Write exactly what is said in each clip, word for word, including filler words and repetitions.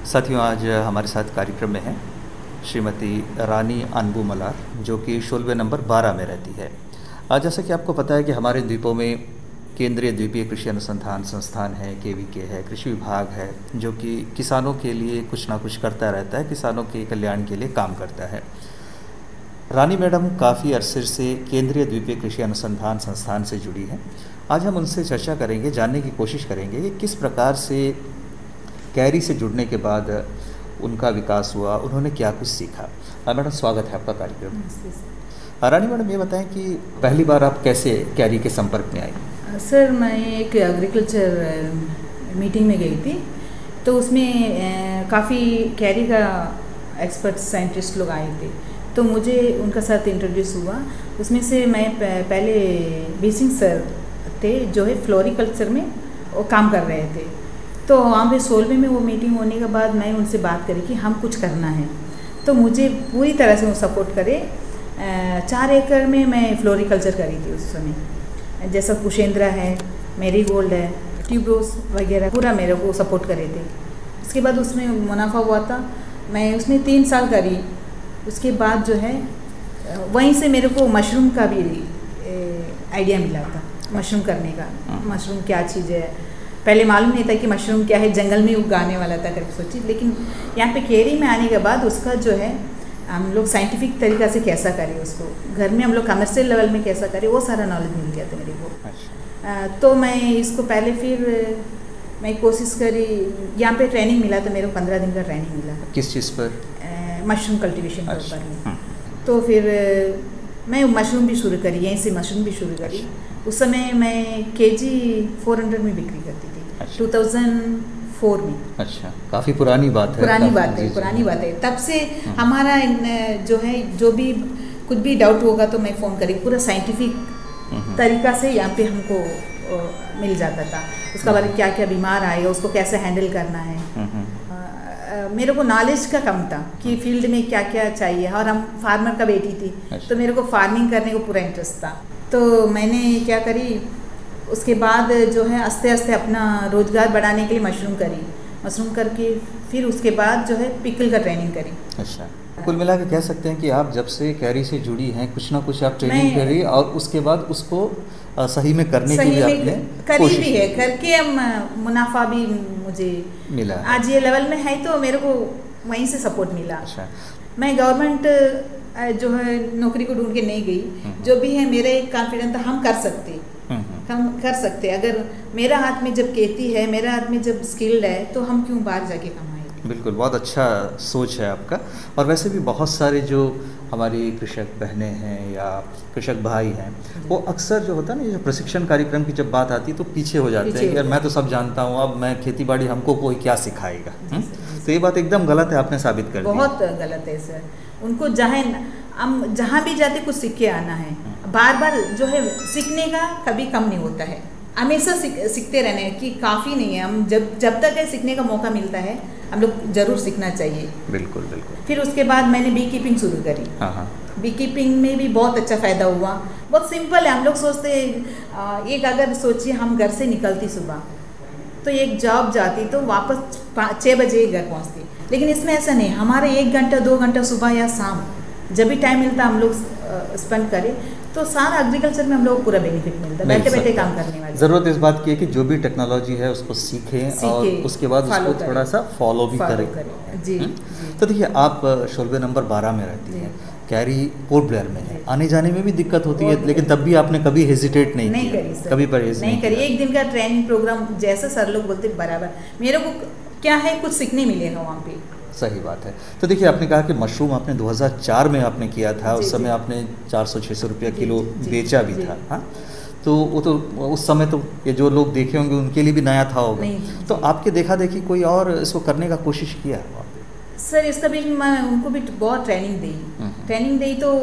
साथियों, आज हमारे साथ कार्यक्रम में हैं श्रीमती रानी अनबू मलार, जो कि शोलवे नंबर बारह में रहती है। आज जैसा कि आपको पता है कि हमारे द्वीपों में केंद्रीय द्वीपीय कृषि अनुसंधान संस्थान है, के वी के है, कृषि विभाग है, जो कि किसानों के लिए कुछ ना कुछ करता रहता है, किसानों के कल्याण के लिए काम करता है। रानी मैडम काफ़ी अरसे से केंद्रीय द्वीपीय कृषि अनुसंधान संस्थान से जुड़ी हैं। आज हम उनसे चर्चा करेंगे, जानने की कोशिश करेंगे कि किस प्रकार से कैरी से जुड़ने के बाद उनका विकास हुआ, उन्होंने क्या कुछ सीखा। मैडम, स्वागत है आपका कार्यक्रम। रानी मैडम, ये बताएं कि पहली बार आप कैसे कैरी के संपर्क में आई? सर, मैं एक एग्रीकल्चर मीटिंग में गई थी, तो उसमें काफ़ी कैरी का एक्सपर्ट साइंटिस्ट लोग आए थे, तो मुझे उनका साथ इंट्रोड्यूस हुआ। उसमें से मैं पहले बी सिंह सर थे, जो है फ्लोरिकल्चर में वो काम कर रहे थे। तो वहाँ पे सोलवे में वो मीटिंग होने के बाद मैं उनसे बात करी कि हम कुछ करना है, तो मुझे पूरी तरह से वो सपोर्ट करे। चार एकड़ में मैं फ्लोरिकल्चर करी थी उस समय, जैसा कुशेंद्रा है, मैरीगोल्ड है, ट्यूबरोज वगैरह, पूरा मेरे को सपोर्ट करे थे। उसके बाद उसमें मुनाफा हुआ था, मैं उसमें तीन साल करी। उसके बाद जो है वहीं से मेरे को मशरूम का भी आइडिया मिला था, मशरूम करने का। मशरूम क्या चीज़ है, पहले मालूम नहीं था कि मशरूम क्या है, जंगल में उगाने वाला था करके सोची। लेकिन यहाँ पे केरी में आने के बाद उसका जो है हम लोग साइंटिफिक तरीक़ा से कैसा करें, उसको घर में हम लोग कमर्शियल लेवल में कैसा करें, वो सारा नॉलेज मिल गया था मेरे को। अच्छा। तो मैं इसको पहले फिर मैं कोशिश करी, यहाँ पे ट्रेनिंग मिला था मेरे को, पंद्रह दिन का ट्रेनिंग मिला। किस चीज़ पर? मशरूम कल्टीवेशन के ऊपर में। तो फिर मैं मशरूम भी शुरू करी, यहीं से मशरूम भी शुरू करी। अच्छा। उस समय मैं केजी फोर हंड्रेड में बिक्री करती थी। अच्छा। टू थाउजेंड फोर में। अच्छा, काफ़ी पुरानी बात है। पुरानी बात है, पुरानी बात है। तब से हमारा जो है, जो भी कुछ भी डाउट होगा तो मैं फ़ोन करी, पूरा साइंटिफिक तरीका से यहाँ पे हमको मिल जाता था। उसका बारे में क्या क्या बीमार आएगा, उसको कैसे हैंडल करना है। मेरे को नॉलेज का कम था कि फील्ड में क्या क्या चाहिए, और हम फार्मर का बेटी थी। अच्छा। तो मेरे को फार्मिंग करने को पूरा इंटरेस्ट था। तो मैंने क्या करी, उसके बाद जो है आस्ते आस्ते अपना रोज़गार बढ़ाने के लिए मशरूम करी। मशरूम करके फिर उसके बाद जो है पिकल का ट्रेनिंग करी। अच्छा, कुल मिला के कह सकते हैं कि आप जब से कैरी से जुड़ी हैं, कुछ ना कुछ आप ट्रेनिंग करी, और उसके बाद उसको सही में करने के लिए आपने करी भी है, करके मुनाफा भी मुझे मिला। आज ये लेवल में है तो मेरे को वहीं से सपोर्ट मिला। अच्छा। मैं गवर्नमेंट जो है नौकरी को ढूंढ के नहीं गई, जो भी है मेरा एक कॉन्फिडेंस था, हम कर सकते हम कर सकते अगर मेरा हाथ में जब खेती है, मेरा हाथ में जब स्किल्ड है, तो हम क्यों बाहर जाके कमाएं। बिल्कुल, बहुत अच्छा सोच है आपका। और वैसे भी बहुत सारे जो हमारी कृषक बहनें हैं या कृषक भाई हैं, वो अक्सर जो होता है ना, ये जो प्रशिक्षण कार्यक्रम की जब बात आती है तो पीछे हो जाते हैं कि यार मैं तो सब जानता हूँ, अब मैं खेती बाड़ी हमको कोई क्या सिखाएगा। तो ये बात एकदम गलत है, आपने साबित कर दी। बहुत गलत है सर। उनको जहाँ हम जहाँ भी जाते कुछ सीख के आना है। बार बार जो है सीखने का कभी कम नहीं होता है, हमेशा सीख, सीखते रहना है कि काफ़ी नहीं है। हम जब जब तक है सीखने का मौका मिलता है, हम लोग ज़रूर सीखना चाहिए। बिल्कुल बिल्कुल। फिर उसके बाद मैंने बी कीपिंग शुरू करी। हाँ हाँ। बी कीपिंग में भी बहुत अच्छा फ़ायदा हुआ। बहुत सिंपल है, हम लोग सोचते हैं, एक अगर सोचिए हम घर से निकलती सुबह तो एक जॉब जाती तो वापस छः बजे घर पहुँचती, लेकिन इसमें ऐसा नहीं। हमारे एक घंटा दो घंटा सुबह या शाम जब भी टाइम मिलता हम लोग स्पेंड करें, तो सारा एग्रीकल्चर में हम लोग पूरा बेनिफिट मिलता है, बैठे बैठे काम करने वाले। ज़रूरत इस बात की है कि जो भी टेक्नोलॉजी है उसको सीखें, सीखें और उसके बाद उसको थोड़ा सा फॉलो भी करें। जी, जी। तो देखिए, आप शोलवे नंबर बारह में रहती हैं, कैरी पोर्ट ब्लेयर में है, आने जाने में भी दिक्कत होती है, लेकिन तब भी आपने कभी हेजिटेट नहीं नहीं किया, करी सर, कभी परहेज नहीं करी। एक दिन का ट्रेनिंग प्रोग्राम जैसा सर लोग बोलते बराबर, मेरे को क्या है कुछ सीखने मिलेगा वहाँ पे। सही बात है। तो देखिए, आपने कहा कि मशरूम आपने दो हज़ार चार में आपने किया था, उस समय आपने चार सौ छः सौ रुपया किलो बेचा भी था। हाँ, तो वो तो उस समय तो ये जो लोग देखे होंगे उनके लिए भी नया था होगा। तो आपके देखा देखी कोई और इसको करने का कोशिश किया? सर, इसका भी मैं उनको भी बहुत ट्रेनिंग दी ट्रेनिंग दी तो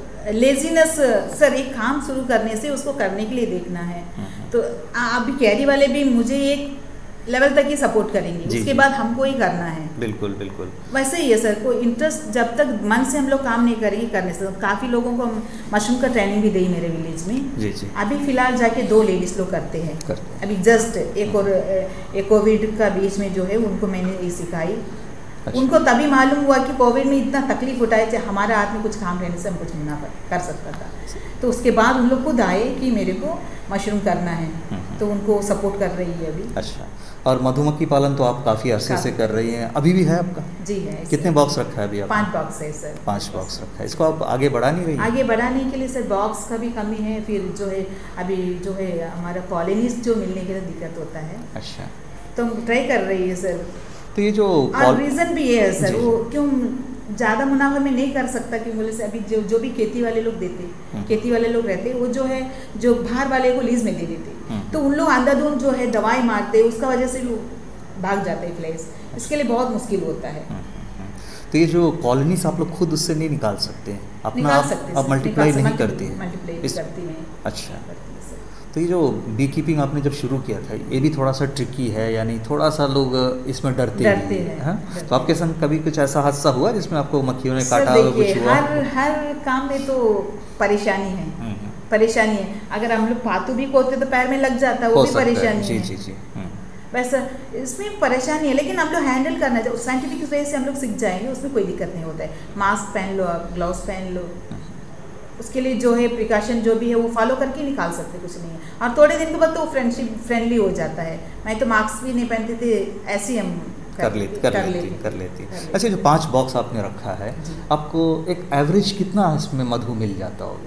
लेजीनेस सर, एक काम शुरू करने से उसको करने के लिए देखना है। तो अभी कैरी वाले भी मुझे एक लेवल तक ही सपोर्ट करेंगे, उसके बाद हमको ही करना है। बिल्कुल बिल्कुल। वैसे ही है सर, कोई इंटरेस्ट जब तक मन से हम लोग काम नहीं करेंगे करने से। काफ़ी लोगों को मशरूम का ट्रेनिंग भी दी मेरे विलेज में। जी जी। अभी फिलहाल जाके दो लेडीज लोग करते हैं, करते हैं। अभी जस्ट एक और एक कोविड का बीच में जो है उनको मैंने ये सिखाई, अच्छा। उनको तभी मालूम हुआ कि कोविड में इतना तकलीफ उठाए थे, हमारे हाथ में कुछ काम रहने से हम कुछ मुनाफा कर सकता था। तो उसके बाद उन लोग खुद आए कि मेरे को मशरूम करना है, तो उनको सपोर्ट कर रही है अभी। अच्छा, और मधुमक्खी पालन तो आप काफ़ी अरसे से कर रही हैं, अभी भी है आपका? जी है। कितने बॉक्स रखा है अभी आप? पाँच बॉक्स है सर। पाँच बॉक्स रखा है, इसको आप आगे बढ़ा नहीं रही? आगे बढ़ाने के लिए सर बॉक्स का भी कमी है, फिर जो है अभी जो है हमारा कॉलोनीज जो मिलने के लिए दिक्कत होता है। अच्छा, तो हम ट्राई कर रही है सर। तो ये जो और रीज़न भी ये है सर, वो क्यों ज़्यादा मुनाफा में नहीं कर सकता कि बोले से अभी जो जो भी खेती वाले लोग देते, खेती वाले लोग रहते, वो जो है जो बाहर वाले को लीज में दे देते, तो उन लोग अंधाधुंध जो है दवाई मारते, उसका वजह से भाग जाते हैं फ्लाइज, इसके लिए बहुत मुश्किल होता है। तो ये जो कॉलोनीज आप लोग खुद उससे नहीं निकाल सकते हैं अपना? निकाल आप, सकते आप मल्टीप्लाई नहीं करती है? मल्टीप्लाई इस... करती हैं। अच्छा, तो ये जो बी कीपिंग आपने जब शुरू किया था, ये भी थोड़ा सा ट्रिकी है, यानी थोड़ा सा लोग इसमें डरते डरते हैं, हैं। है? तो आपके संग कभी कुछ ऐसा हादसा हुआ जिसमें आपको मक्खियों ने काटा हो, कुछ हुआ? हर हर काम में तो परेशानी है, परेशानी है। अगर हम लोग पातू भी खोदते तो पैर में लग जाता, वो भी परेशानी है। जी जी जी। वैसा इसमें परेशानी है, लेकिन हम लोग हैंडल करना चाहिए। साइंटिफिक वे से हम लोग सीख जाएंगे, उसमें कोई दिक्कत नहीं होता है। मास्क पहन लो, आप ग्लव्स पहन लो, उसके लिए जो है प्रिकॉशन जो भी है वो फॉलो करके निकाल सकते, कुछ नहीं है। और थोड़े दिन के बाद तो फ्रेंडशिप फ्रेंडली हो जाता है। मैं तो मास्क भी नहीं पहनते थे, ऐसे ही हम कर लेती कर लेती कर लेती अच्छा, जो पांच बॉक्स आपने रखा है, आपको एक एवरेज कितना इसमें मधु मिल जाता होगा?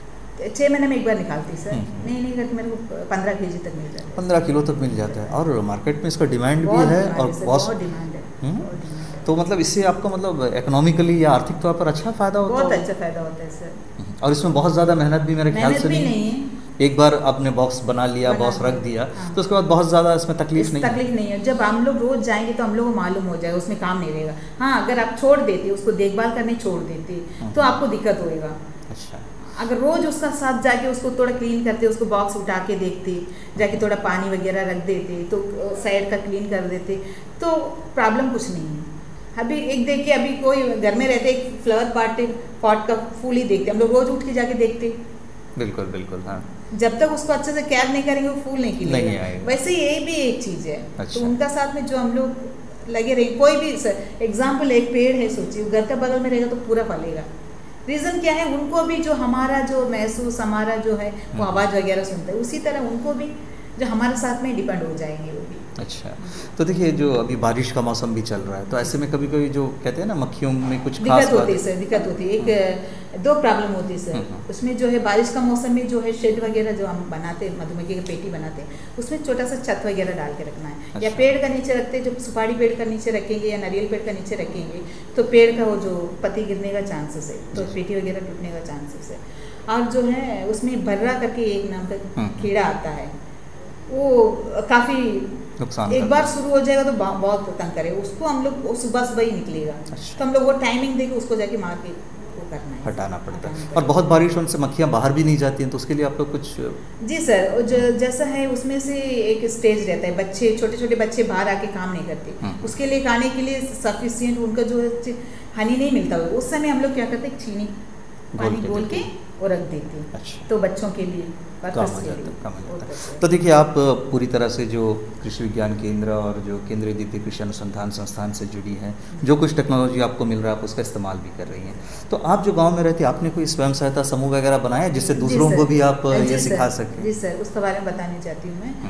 छः महीने में एक बार निकालती सर, नहीं नहीं करके मेरे को पंद्रह के जी तक मिल जाता है। पंद्रह किलो तक मिल जाता है, और मार्केट में इसका डिमांड भी है और बहुत डिमांड है। तो मतलब इससे आपको मतलब इकोनॉमिकली या आर्थिक तौर पर अच्छा फायदा होता है? बहुत अच्छा फायदा होता है सर। और इसमें बहुत ज़्यादा मेहनत भी मेरे ख्याल से नहीं है। एक बार आपने बॉक्स बना लिया, बॉक्स रख दिया, हाँ। तो उसके बाद बहुत ज़्यादा इसमें तकलीफ नहीं तकलीफ नहीं है। जब हम लोग रोज जाएंगे तो हम लोग को मालूम हो जाएगा, उसमें काम नहीं रहेगा। हाँ, अगर आप छोड़ देते, उसको देखभाल करने छोड़ देते, तो आपको दिक्कत होएगा। अच्छा, अगर रोज उसका साथ जाके उसको थोड़ा क्लीन करते, उसको बॉक्स उठा के देखते, जाके थोड़ा पानी वगैरह रख देते, तो साइड का क्लीन कर देते, तो प्रॉब्लम कुछ नहीं है। अभी एक देखिए, अभी कोई घर में रहते एक फ्लावर पॉट पॉट का फूल ही देखते, हम लोग रोज उठ के जाके देखते। बिल्कुल बिल्कुल, हाँ। जब तक उसको अच्छे से केयर नहीं करेंगे वो फूल नहीं खिलेगा। वैसे ही ये भी एक चीज़ है। अच्छा। तो उनका साथ में जो हम लोग लगे रहे, कोई भी एग्जाम्पल एक पेड़ है, सोचिए घर के बगल में रहेगा तो पूरा फलेगा। रीज़न क्या है, उनको भी जो हमारा जो महसूस, हमारा जो है वो आवाज़ वगैरह सुनता है, उसी तरह उनको भी जो हमारे साथ में डिपेंड हो जाएंगे वो भी। अच्छा, तो देखिए जो अभी बारिश का मौसम भी चल रहा है, तो ऐसे में कभी कभी जो कहते हैं ना मक्खियों में कुछ दिक्कत होती है सर, दिक्कत होती है। एक दो प्रॉब्लम होती है सर उसमें, जो है बारिश का मौसम में जो है शेड वगैरह जो हम बनाते हैं, मधुमक्खी की पेटी बनाते हैं, उसमें छोटा सा छत वगैरह डाल के रखना है। या पेड़ का नीचे रखते हैं, जब सुपारी पेड़ का नीचे रखेंगे या नारियल पेड़ का नीचे रखेंगे तो पेड़ का वो जो पत्ती गिरने का चांसेस है, तो पेटी वगैरह टूटने का चांसेस है। और जो है उसमें भर्रा करके एक नाम का कीड़ा आता है, वो काफ़ी नुकसान, एक बार शुरू हो जाएगा तो बहुत तंग करेगा उसको। हम लोग सुबह सुबह ही निकलेगा। अच्छा। तो हम लोग वो टाइमिंग देके उसको जाके मार के वो करना है, हटाना पड़ता है। और बहुत बारिश होने से मक्खियाँ बाहर भी नहीं जाती हैं, तो उसके लिए आप लोग कुछ? जी सर, जो जैसा है उसमें से एक स्टेज रहता है, बच्चे छोटे छोटे बच्चे बाहर आके काम नहीं करते, उसके लिए खाने के लिए सफिशियंट उनका जो हनी नहीं मिलता, उस समय हम लोग क्या करते हैं, चीनी पानी घोल के और रख देते हैं। अच्छा। तो बच्चों के लिए कम हो जाता कम हो जाता तो देखिए, आप पूरी तरह से जो कृषि विज्ञान केंद्र और जो केंद्रीय द्वीपीय कृषि अनुसंधान संस्थान से जुड़ी हैं, जो कुछ टेक्नोलॉजी आपको मिल रहा है आप उसका इस्तेमाल भी कर रही हैं। तो आप जो गांव में रहती हैं, आपने कोई स्वयं सहायता समूह वगैरह बनाया जिससे दूसरों को भी आप ये सिखा सकें? जी सर, उसके बारे में बताना चाहती हूँ मैं।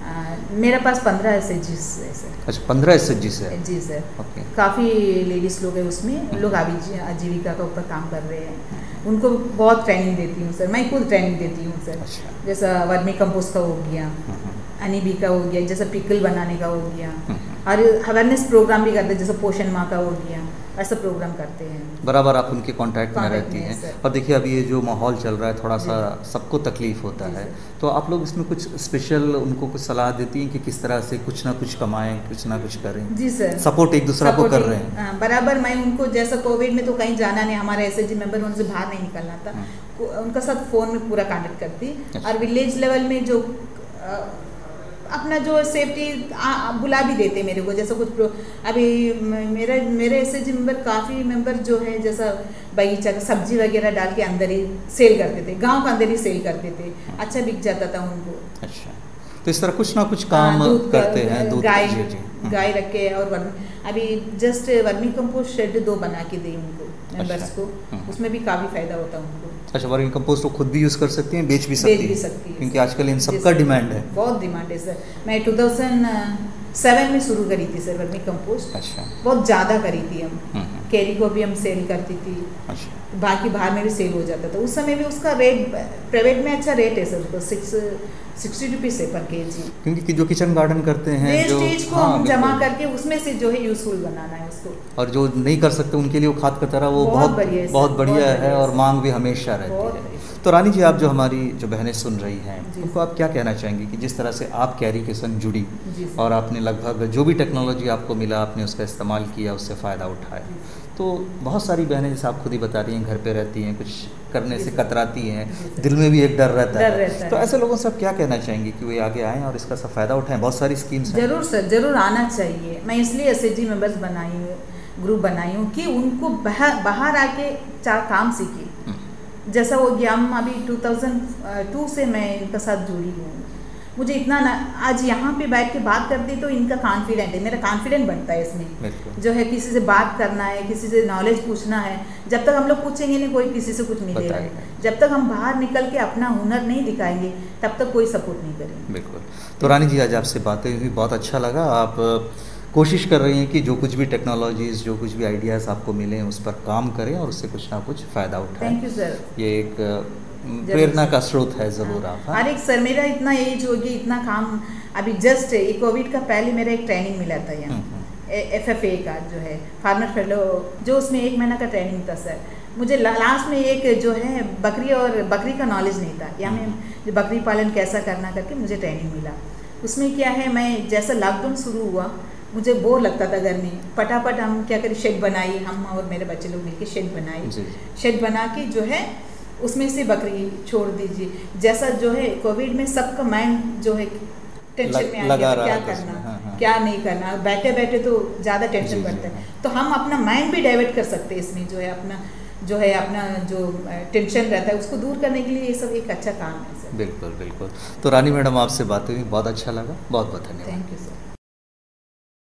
मेरे पास पंद्रह एस एच जीज है सर। अच्छा, पंद्रह एस एच जीज है? जी सर। ओके। काफ़ी लेडीज़ लोग हैं उसमें, लोग आजीविका का ऊपर काम कर रहे हैं, उनको बहुत ट्रेनिंग देती हूँ सर, मैं खुद ट्रेनिंग देती हूँ सर। अच्छा। जैसा वर्मी कंपोस्ट का हो गया, अनीबी का हो गया, जैसा पिकल बनाने का हो गया, और अवेयरनेस प्रोग्राम भी करते हैं, जैसे पोषण माह का हो गया, ऐसा प्रोग्राम करते हैं। बराबर आप उनके कांटेक्ट में रहती हैं। और देखिए अभी ये जो माहौल चल रहा है, थोड़ा सा सबको तकलीफ होता है, तो आप लोग इसमें कुछ स्पेशल उनको कुछ सलाह देती हैं कि किस तरह से कुछ ना कुछ कमाएं, कुछ ना कुछ करें? जी सर, सपोर्ट एक दूसरा को कर रहे हैं। बराबर। मैं उनको, जैसा कोविड में तो कहीं जाना नहीं, हमारे एस एच जी मेंबर उनसे बाहर नहीं निकलना था, उनका साथ फ़ोन में पूरा कॉन्टेक्ट करती। और विलेज लेवल में जो अपना जो सेफ्टी बुला भी देते मेरे को, जैसा कुछ अभी मेरा मेरे ऐसे जी मेंबर काफ़ी मेंबर जो है, जैसा बगीचा सब्जी वगैरह डाल के अंदर ही सेल करते थे, गांव के अंदर ही सेल करते थे, अच्छा बिक जाता था उनको। अच्छा, तो इस तरह कुछ ना कुछ काम करते हैं। दूध, गाय गाय रख के और वर्मी अभी जस्ट वर्मी कंपोस्ट शेड दो बना के दी उनको मेंबर्स अच्छा। को, उसमें भी काफ़ी फायदा होता है उनको। अच्छा, वर्मी कंपोस्ट वो खुद भी यूज़ कर सकती हैं, बेच भी सकती बेच हैं? भी सकती है क्योंकि आजकल इन सब जी का सर, डिमांड है। बहुत डिमांड है सर। मैं टू थाउजेंड सेवन में शुरू करी थी सर वर्मी कंपोस्ट। अच्छा। बहुत ज़्यादा करी थी हम, हम्म, हम्म, कैरी को भी हम सेल करती थी, अच्छा। बाकी बाहर में भी सेल हो जाता था। उस समय भी उसका रेट प्राइवेट में अच्छा रेट है सर, उसको सिक्स सिक्सटी रुपीज़ है पर के जी। क्योंकि कि जो किचन गार्डन करते हैं जो वेस्टेज को हाँ, हम जमा बिल्कुल। करके उसमें से जो है यूजफुल बनाना है उसको। और जो नहीं कर सकते उनके लिए वो खाद कतरा वो बहुत बहुत बढ़िया है सर, बहुत बढ़िया बहुत है बढ़िया और है। मांग भी हमेशा रहती बहुत है। बढ़िया। तो रानी जी, आप जो हमारी जो बहनें सुन रही हैं जी उनको आप क्या कहना चाहेंगी कि जिस तरह से आप कैरी के संग जुड़ी जी सर। और आपने लगभग जो भी टेक्नोलॉजी आपको मिला आपने उसका इस्तेमाल किया, उससे फ़ायदा उठाया, तो बहुत सारी बहनें जैसे आप खुद ही बता रही हैं घर पे रहती हैं, कुछ करने से कतराती हैं, दिल में भी एक डर रहता डर है, रहता तो है। ऐसे लोगों से आप क्या कहना चाहेंगी कि वे आगे आएँ और इसका सब फ़ायदा उठाएं? बहुत सारी स्कीम्स हैं। जरूर सर, जरूर आना चाहिए। मैं इसलिए एस एच जी मेम्बर्स बनाई हूँ, ग्रुप बनाई हूँ कि उनको बाहर बाहर आके चार काम सीखे। जैसा वो गया, हम अभी टू थाउजेंड टू से मैं इनका साथ जुड़ी हूँ। मुझे इतना ना, आज यहाँ पे बैठ के बात करती तो इनका कॉन्फिडेंट है, मेरा कॉन्फिडेंट बनता है इसमें, बिल्कुल। जो है किसी से बात करना है, किसी से नॉलेज पूछना है। जब तक हम लोग पूछेंगे नहीं, कोई किसी से कुछ मिलेगा बताएगा। नहीं। जब तक हम बाहर निकल के अपना हुनर नहीं दिखाएंगे तब तक कोई सपोर्ट नहीं करेंगे। बिल्कुल। तो रानी जी, आज आपसे बातें हुई, बहुत अच्छा लगा। आप कोशिश कर रही हैं कि जो कुछ भी टेक्नोलॉजीज़, जो कुछ भी आइडियाज़ आपको मिले उस पर काम करें और उससे कुछ ना कुछ फ़ायदा उठाएं। Thank you sir. ये एक प्रेरणा का स्रोत है ज़रूर आप। हाँ? हर एक सर, मेरा इतना एज हो गया, इतना काम, अभी जस्ट ये कोविड का पहले मेरा एक ट्रेनिंग मिला था यहाँ एफ एफ ए का, जो है फार्मर फेलो, जो उसमें एक महीना का ट्रेनिंग था सर। मुझे लास्ट में एक जो है बकरी और बकरी का नॉलेज नहीं था, यहाँ में जो बकरी पालन कैसा करना करके मुझे ट्रेनिंग मिला। उसमें क्या है, मैं जैसा लॉकडाउन शुरू हुआ मुझे बोर लगता था घर में, फटाफट हम क्या करें, शेड बनाई, हम और मेरे बच्चे लोग मिलकर शेड बनाई। शेड बना के जो है उसमें से बकरी छोड़ दीजिए। जैसा जो है कोविड में सबका माइंड जो है टेंशन में आ गया, क्या करना, हाँ, हाँ। क्या नहीं करना, बैठे बैठे तो ज़्यादा टेंशन बढ़ता है। तो हम अपना माइंड भी डाइवर्ट कर सकते हैं इसमें, जो है अपना जो है अपना जो टेंशन रहता है उसको दूर करने के लिए ये सब एक अच्छा काम है सर। बिल्कुल बिल्कुल। तो रानी मैडम, आपसे बातें हुई, बहुत अच्छा लगा, बहुत बहुत धन्यवाद। Thank you sir.